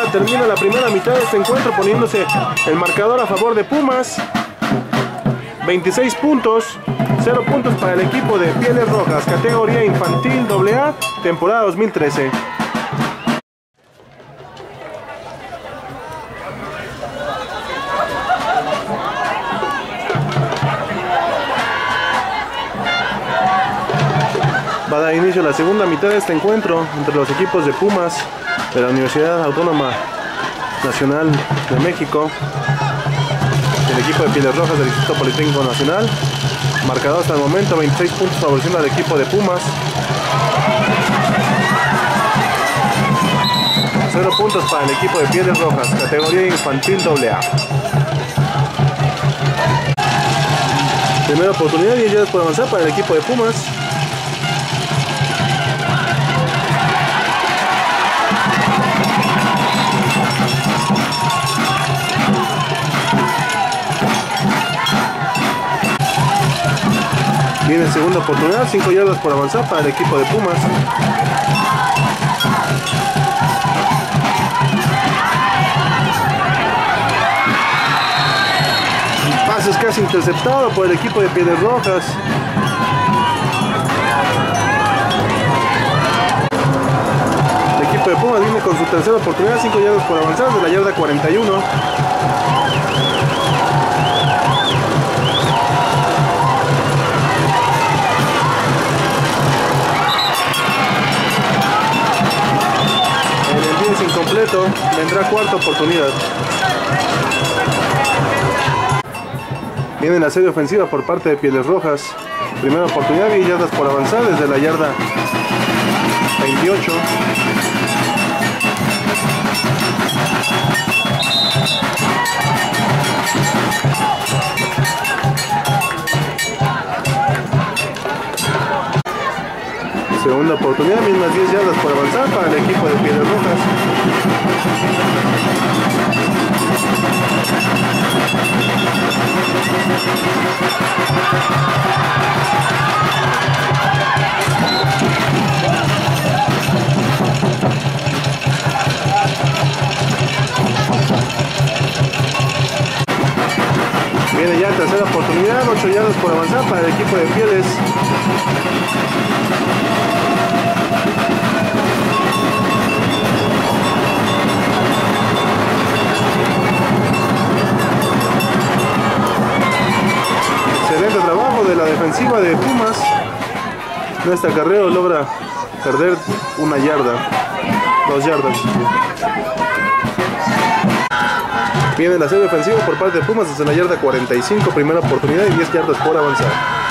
termina la primera mitad de este encuentro poniéndose el marcador a favor de Pumas. 26 puntos, 0 puntos para el equipo de Pieles Rojas, categoría infantil AA, temporada 2013. Va a dar inicio a la segunda mitad de este encuentro entre los equipos de Pumas de la Universidad Autónoma Nacional de México y el equipo de Pieles Rojas del Instituto Politécnico Nacional. Marcador hasta el momento 26 puntos favoreciendo al equipo de Pumas. 0 puntos para el equipo de Pieles Rojas, categoría infantil AA. Primera oportunidad, 10 yardas por avanzar para el equipo de Pumas. Viene segunda oportunidad, 5 yardas por avanzar para el equipo de Pumas. El pase es casi interceptado por el equipo de Pieles Rojas. El equipo de Pumas viene con su tercera oportunidad, 5 yardas por avanzar de la yarda 41. Incompleto, vendrá cuarta oportunidad. Viene la serie ofensiva por parte de Pieles Rojas. Primera oportunidad, 10 yardas por avanzar desde la yarda 28. Segunda oportunidad, mismas 10 yardas por avanzar para el equipo de Pieles Rojas. Viene ya tercera oportunidad, 8 yardas por avanzar para el equipo de Pieles. Excelente trabajo de la defensiva de Pumas. En este acarreo logra perder 1 yarda, 2 yardas. Viene la serie ofensiva por parte de Pumas desde la yarda 45, primera oportunidad y 10 yardas por avanzar.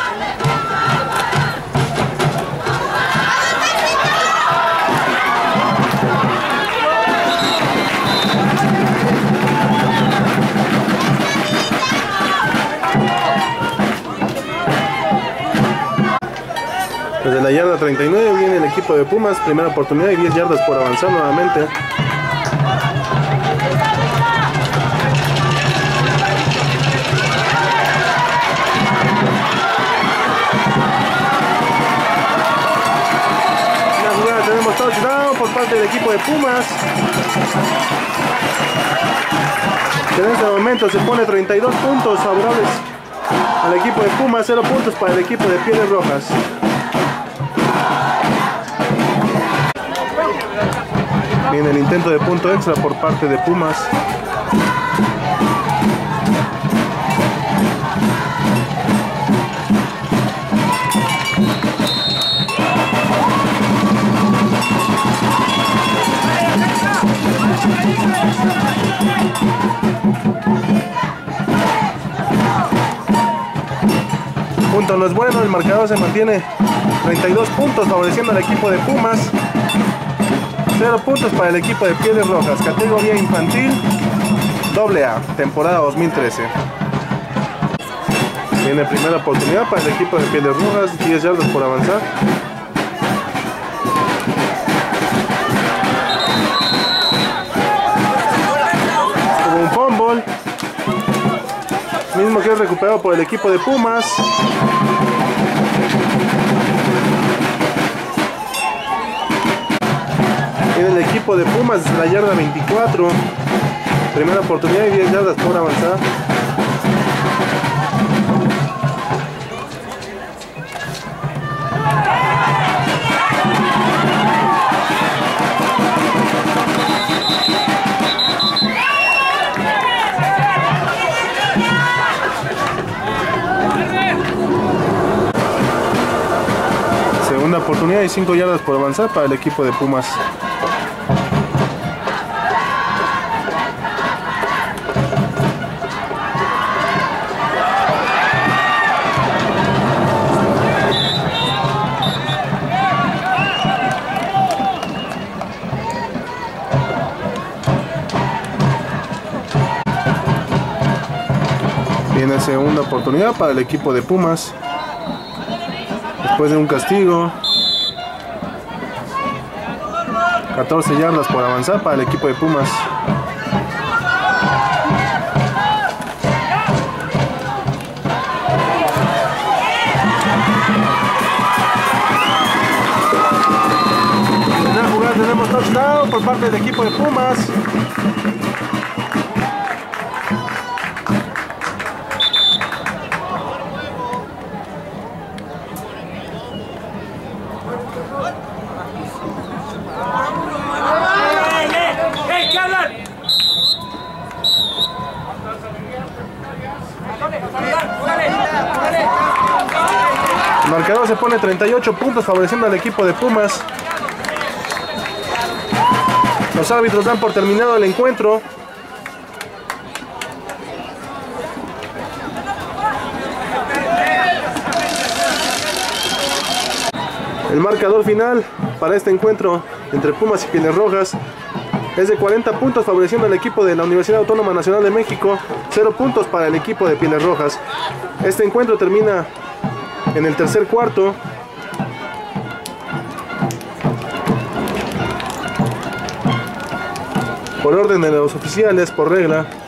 Desde la yarda 39 viene el equipo de Pumas, primera oportunidad y 10 yardas por avanzar nuevamente. Tenemos touchdown por parte del equipo de Pumas. En este momento se pone 32 puntos favorables al equipo de Pumas, 0 puntos para el equipo de Pieles Rojas. Viene el intento de punto extra por parte de Pumas. Punto no es bueno, el marcador se mantiene 32 puntos favoreciendo al equipo de Pumas. 0 puntos para el equipo de Pieles Rojas, categoría infantil AA, temporada 2013. Viene primera oportunidad para el equipo de Pieles Rojas, 10 yardas por avanzar. Como un fumble, mismo que es recuperado por el equipo de Pumas. Viene el equipo de Pumas desde la yarda 24. Primera oportunidad y 10 yardas por avanzar. Segunda oportunidad y 5 yardas por avanzar para el equipo de Pumas. Viene segunda oportunidad para el equipo de Pumas. Después de un castigo. 14 yardas por avanzar para el equipo de Pumas. En la jugada tenemos touchdown por parte del equipo de Pumas. El marcador se pone 38 puntos favoreciendo al equipo de Pumas. Los árbitros dan por terminado el encuentro. El marcador final para este encuentro entre Pumas y Pieles Rojas es de 40 puntos favoreciendo al equipo de la Universidad Autónoma Nacional de México, 0 puntos para el equipo de Pieles Rojas. Este encuentro termina en el tercer cuarto. Por orden de los oficiales, por regla,